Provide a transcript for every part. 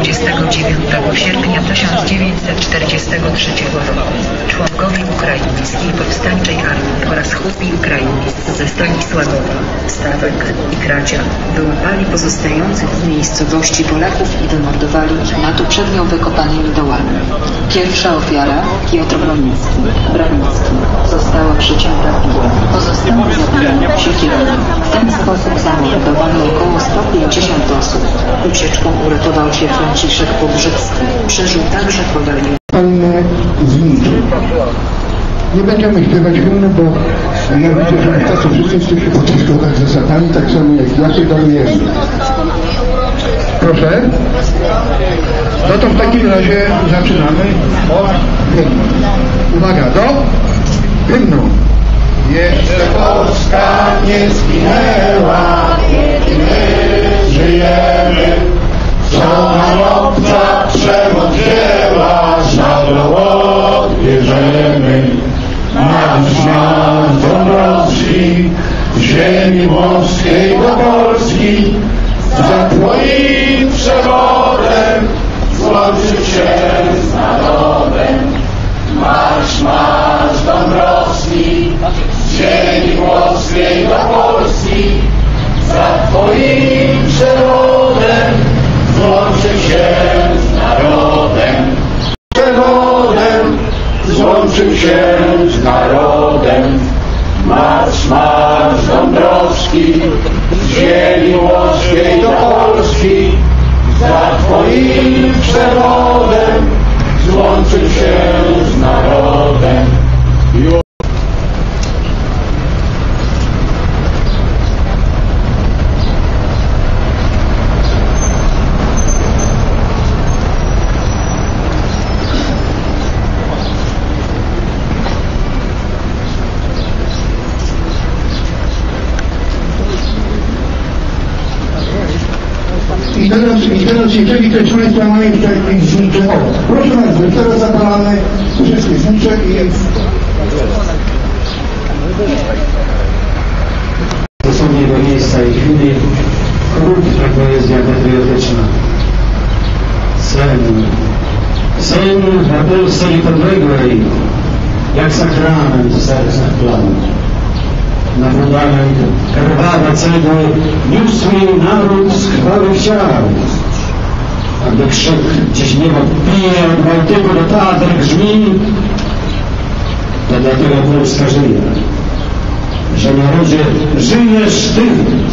29 sierpnia 1943 roku członkowie Ukraińskiej Powstańczej Armii oraz chłopi ukraińscy ze Stanisławowa, Stawek i Kradzia wyłapali pozostających w miejscowości Polaków i wymordowali nad uprzednio wykopanymi dołami. Pierwsza ofiara, Piotr Branicki, została przycięta piłą. Pozostałe zabito siekierą. W ten sposób zamordowano około 150 osób. Ucieczką uratował się Franciszek Pobrzycki. Przeżył także powalenie. Palne zniczy. Nie będziemy śpiewać hymnu, bo ja widzę, że tacy wszyscy jesteście po tych szkołach zasadami, tak samo jak ja się darujemy. Proszę. No to w takim razie zaczynamy od hymnu. Uwaga, do hymnu. Jeszcze Polska nie zginęła, i my żyjemy. Co nam obca przemoc wzięła, żaglą odbierzemy. Nasz Dąbrowski, z ziemi włoskiej do Polski, za twoim przewodem złączył się z narodem. Marsz, marsz Dąbrowski, z ziemi włoskiej do Polski, za twoim przewodem złączył się z narodem. Przewodem złączył się z narodem. Marsz, marsz Dąbrowski, z ziemi włoskiej do Polski, za twoim przewodem złączył się z narodem. I teraz jeżeli ktoś z Państwa ma jeszcze jakieś znicze, proszę bardzo, teraz zapalamy wszystkie znicze i... To są jego miejsca i chwili krótka poezja patriotyczna. Sen na Polsce niepodległej, jak sakrament w sercach planu. Na fundament krwawa cegły niósł jej naród z krwawych ciał. A gdy krzyk gdzieś niebo pije od Bałtyku do Tatr grzmi, to dlatego Polska żyje, że narodzie żyjesz Ty.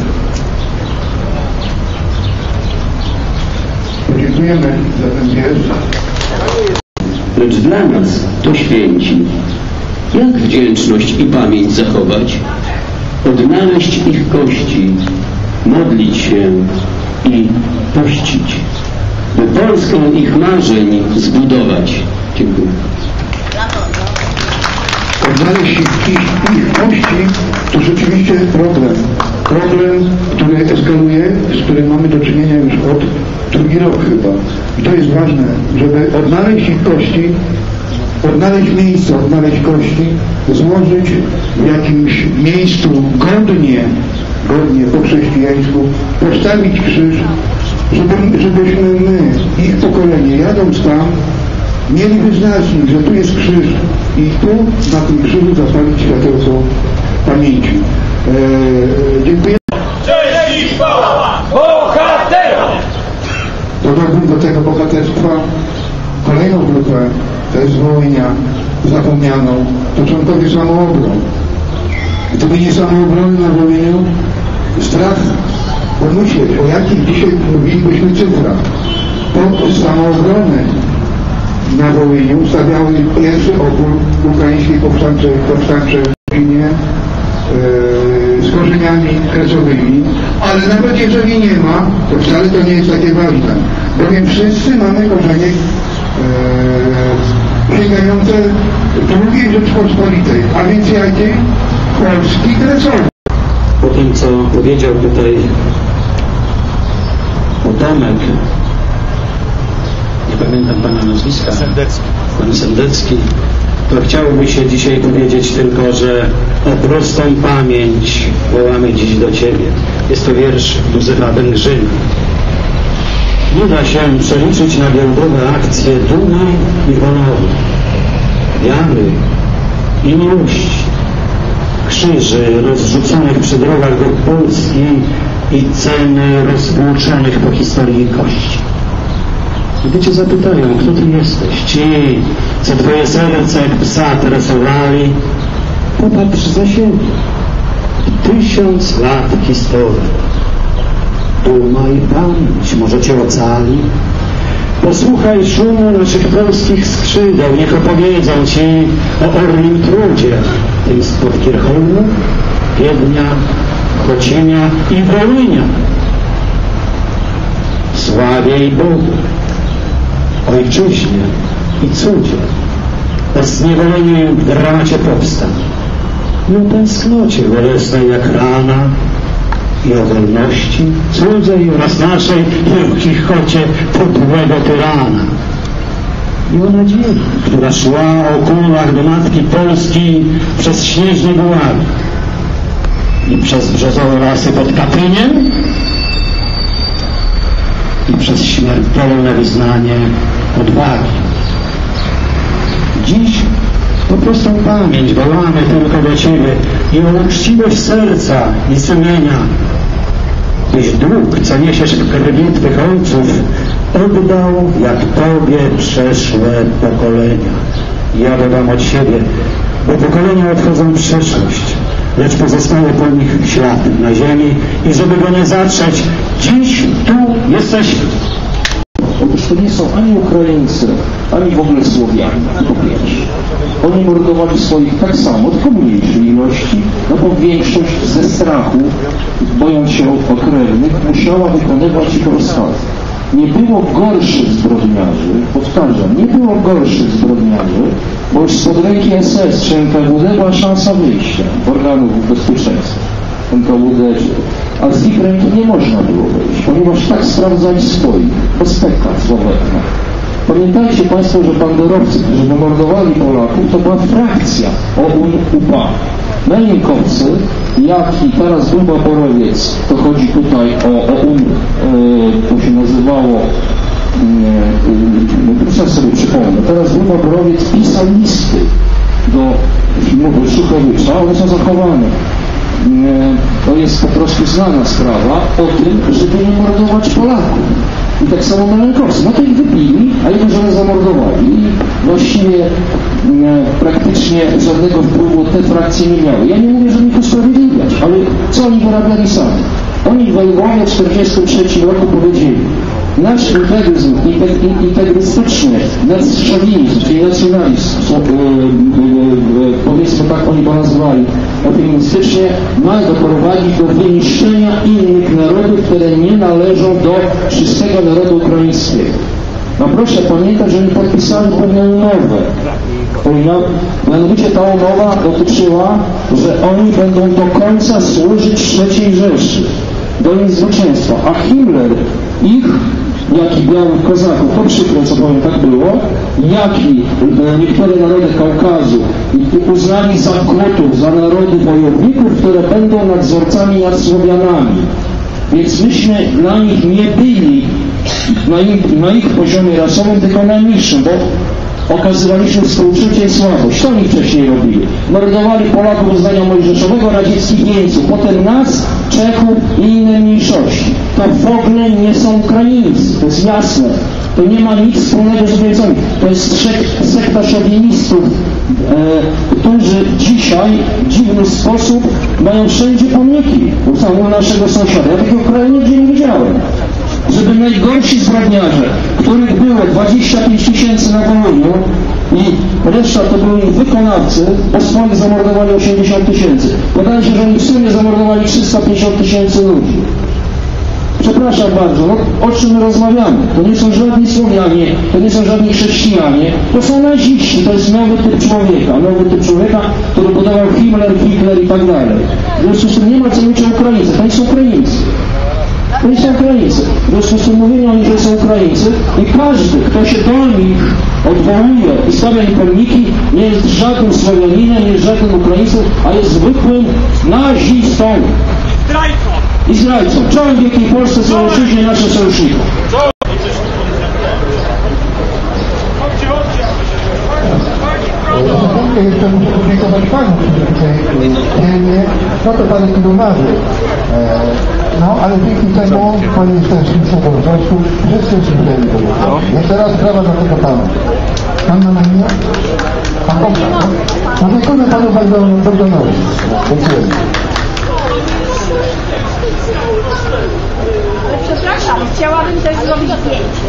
Podziękujemy za ten wiersz. Lecz dla nas to święci. Jak wdzięczność i pamięć zachować? Odnaleźć ich kości, modlić się i pościć, by Polskę ich marzeń zbudować. Dziękuję. Odnaleźć ich kości to rzeczywiście problem, który eskaluje, z którym mamy do czynienia już od drugi rok chyba. I to jest ważne, żeby odnaleźć ich kości, odnaleźć miejsce, odnaleźć kości, złożyć w jakimś miejscu godnie po chrześcijańsku, postawić krzyż, żebyśmy my, ich pokolenie, jadąc tam, mieli wyznacznik, że tu jest krzyż i tu na tym krzyżu zapalić światełko pamięci. Dziękuję. Cześć i chwała bohaterom! Dodałbym do tego bohaterstwa kolejną grupę, to jest Wołynia, zapomnianą, to członkowie Samoobron. Gdyby nie Samoobrony na Wołyniu, strach pomyśleć, o jakich dzisiaj mówilibyśmy cyfrach. Pod Samoobrony na Wołyniu stawiały pierwszy opór ukraińskiej powstańczej linie z korzeniami kresowymi, ale nawet jeżeli nie ma, to wcale to nie jest takie ważne, bowiem wszyscy mamy korzenie sięgające II Rzeczpospolitej, a więc jakiej? Polski kresowy. Po tym, co powiedział tutaj Tomek, nie pamiętam pana nazwiska, pan Sendecki, to chciałoby się dzisiaj powiedzieć tylko, że o prostą pamięć wołamy dziś do Ciebie. Jest to wiersz Józefa Węgrzyna. nie da się przeliczyć na giełdowe akcje dumy i honoru, wiary i miłości, krzyży rozrzuconych przy drogach do Polski i ceny rozwłóczonych po historii kości. Gdy cię zapytają, kto ty jesteś, ci, co twoje serce jak psa tresowali, popatrz za siebie. 1000 lat historii. Duma i pamięć może cię ocali. Posłuchaj szumu naszych polskich skrzydeł, niech opowiedzą ci o orlim trudzie, tym spod Kierchonu, Wiednia, Chocimia i Wołynia. Sławie i Bogu, ojczyźnie i cudzie, o zniewoleniu w dramacie powstań i o tęsknocie bolesnej jak rana i o wolności cudzej oraz naszej w Chichocie podłego tyrana i o nadziei, która szła o kulach do Matki Polski przez śnieżne bułary i przez brzozowe lasy pod Katryniem i przez śmiertelne wyznanie odwagi. Dziś po prostą pamięć wołamy tylko do Ciebie i o uczciwość serca i sumienia, byś dług, co niesiesz w krwi Twych ojców, oddał jak Tobie przeszłe pokolenia. Ja dodam od siebie, bo pokolenia odchodzą w przeszłość, lecz pozostaje po nich ślad na ziemi i żeby go nie zatrzeć, dziś tu jesteśmy. Otóż to nie są ani Ukraińcy, ani w ogóle Słowianie, tylko pierwsi. Oni mordowali swoich tak samo, tylko mniejszej ilości, no bo większość ze strachu, bojąc się o krewnych, musiała wykonywać ich rozkazy. Nie było gorszych zbrodniarzy, powtarzam, nie było gorszych zbrodniarzy, bo już spod ręki SS czy NKWD była szansa wyjścia organów bezpieczeństwa. NKWD, a z ich ręki nie można było wejść, ponieważ tak sprawdzali swoich, bez peka słowetna. Pamiętajcie Państwo, że banderowcy, którzy wymordowali Polaków, to była frakcja OUN-UPA. Melinkowcy, jak i teraz Duba Borowiec, to chodzi tutaj o OUN, to się nazywało, ja sobie przypomnę, teraz Duba Borowiec pisał listy do Szuchowicza, one są zachowane. To jest po prostu znana sprawa o tym, żeby nie mordować Polaków. I tak samo Melenkowcy. No to ich wybili, a ich żonę zamordowali. I właściwie praktycznie żadnego wpływu te frakcje nie miały. Ja nie mówię, żeby ich usprawiedliwiać, ale co oni wyrabiali sami? Oni w Wołyniu w 1943 roku powiedzieli: nasz integryzm, integrystyczny szowinizm, czyli nacjonalizm, powiedzmy tak oni go nazywali opinistycznie, ma doprowadzić do wyniszczenia innych narodów, które nie należą do czystego narodu ukraińskiego. No proszę pamiętać, że oni podpisali pewną umowę. Mianowicie ta umowa dotyczyła, że oni będą do końca służyć III Rzeszy, do jej zwycięstwa, a Himmler ich, jak i białych kozaków, to przykro co powiem, tak było, jak i niektóre narody Kaukazu uznali za Gotów, za narody wojowników, które będą nadzorcami nad Słowianami. Więc myśmy dla nich nie byli na ich poziomie rasowym, tylko na niższym, bo okazywaliśmy współczucie i słabość. To oni wcześniej robili. Mordowali Polaków uznania mojżeszowego, radzieckich Niemców, potem nas, Czechów i inne mniejszości. To w ogóle nie są Ukraińcy, to jest jasne. To nie ma nic wspólnego z Niemcami. To jest sekta szowinistów, którzy dzisiaj w dziwny sposób mają wszędzie pomniki u naszego sąsiada. Ja takiego kraju nigdzie nie widziałem. Żeby najgorsi zbrodniarze, których było 25 000 na Wołyniu i reszta to byli wykonawcy, bo swoich zamordowali 80 000. Podaje się, że oni w sumie zamordowali 350 000 ludzi. Przepraszam bardzo, no, o czym my rozmawiamy? To nie są żadni Słowianie, to nie są żadni chrześcijanie, to są naziści, to jest nowy typ człowieka, który budował Himmler, Hitler i tak dalej. W związku z tym nie ma co mówić o Ukraińcy, to nie są Ukraińcy. To nie są Ukraińcy. W związku z tym mówienie o nich, że są Ukraińcy i każdy, kto się do nich odwołuje i stawia im pomniki, nie jest żadnym Słowianinem, nie jest żadnym Ukraińcem, a jest zwykłym nazistą. I zdrajcą. Czołem Wielkiej Polsce, sojuszyźnie, nasze sojuszników. panów, którzy tutaj dzielnie, no to parę kilo marzy. No, ale dzięki temu, panie starszym wzrostu, wszyscy przyjęli do tego. Jeszcze raz sprawa dla tego pana. Pan ma na imię? Pan Bogdan. No dziękuję panu Bogdanowi. Dziękuję. Przepraszam, chciałabym też zrobić zdjęcie.